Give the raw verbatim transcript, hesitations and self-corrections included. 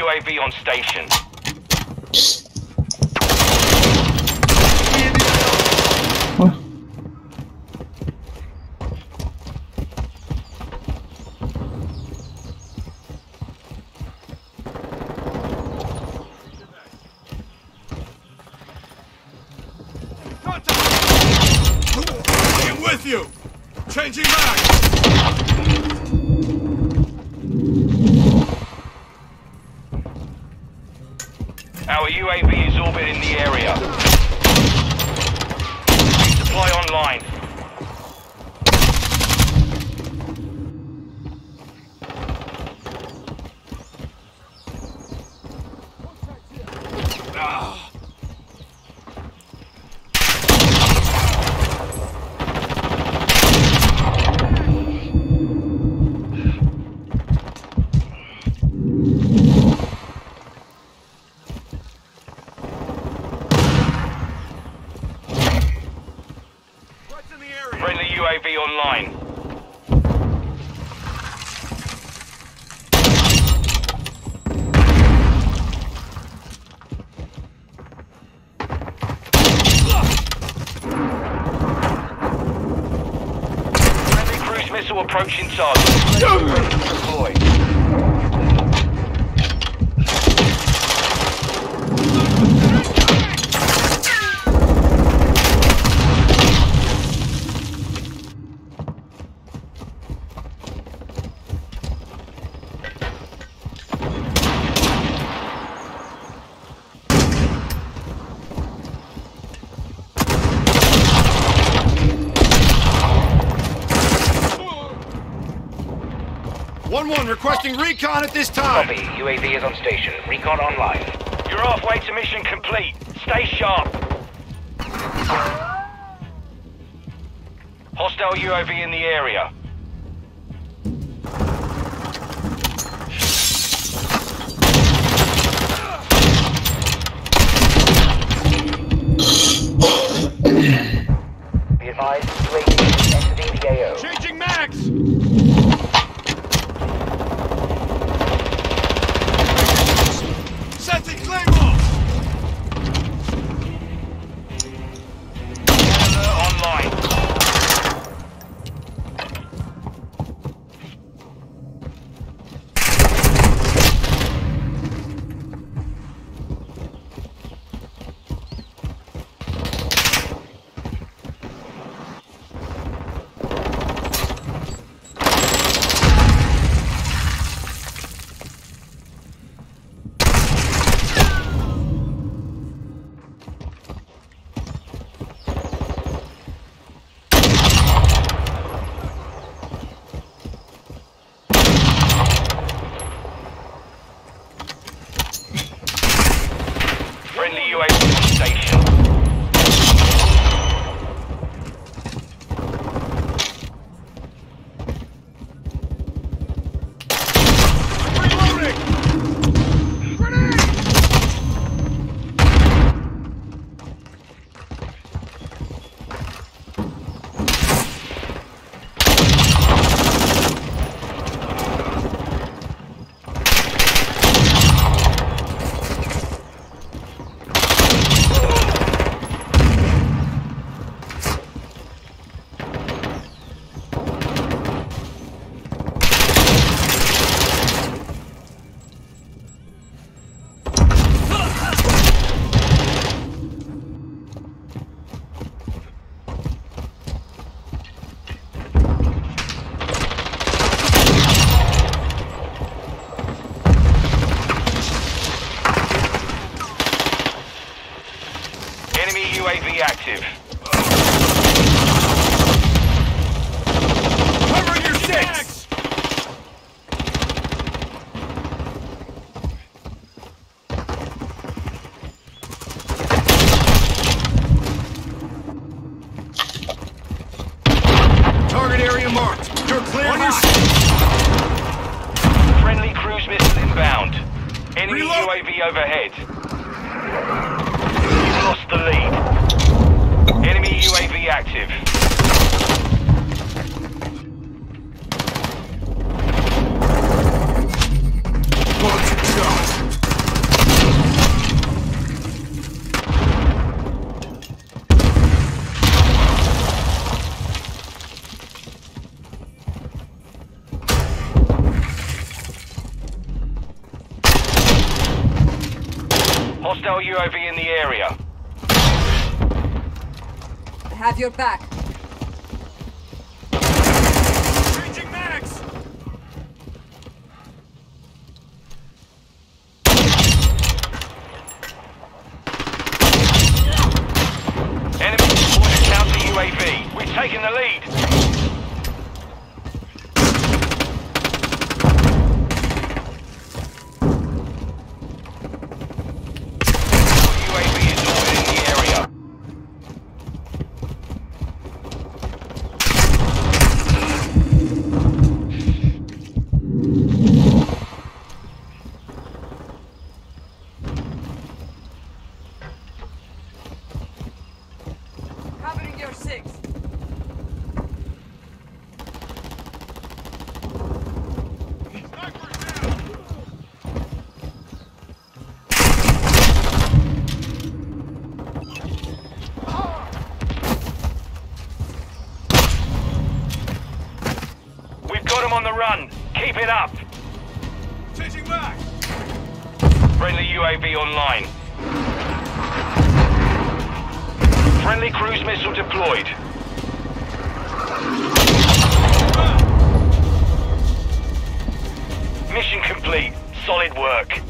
A V on station. I'm with you! Changing back! Our U A V is orbiting the area. Supply online. Friendly U A V online. Friendly cruise missile approaching target. Deploy. one one requesting recon at this time! Copy. U A V is on station. Recon online. You're halfway to mission complete. Stay sharp. Hostile U A V in the area. Be advised, U A V is exiting the A O. Changing mags! Setting Claymore! Online. Friendly U A V on station. Reloading! Grenade! Enemy U A V active. Covering your six! Target area marked. You're clear on your six. Friendly cruise missile inbound. Enemy Reload. U A V overhead. You've lost the lead. Enemy U A V active. Bullets shot. U A V in the area. I have your back. Changing mags! Enemy deployed a counter U A V. We've taken the lead. U A V is orbiting the area. Covering your six. We've got them on the run. Keep it up. Changing mags! Friendly U A V online. Friendly cruise missile deployed. Mission complete. Solid work.